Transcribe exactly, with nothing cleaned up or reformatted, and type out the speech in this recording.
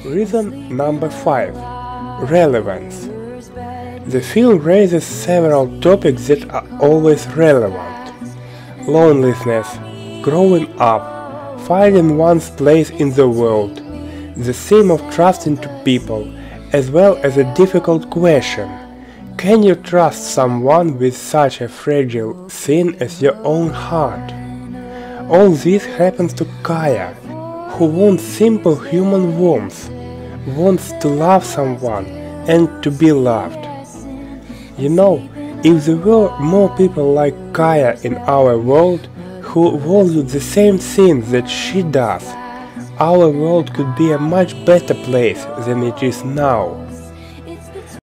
Reason number five. Relevance. The film raises several topics that are always relevant. Loneliness, growing up, finding one's place in the world, the theme of trusting to people, as well as a difficult question: can you trust someone with such a fragile thing as your own heart? All this happens to Kaya, who wants simple human warmth, wants to love someone and to be loved. You know, if there were more people like Kaya in our world who value the same things that she does, our world could be a much better place than it is now.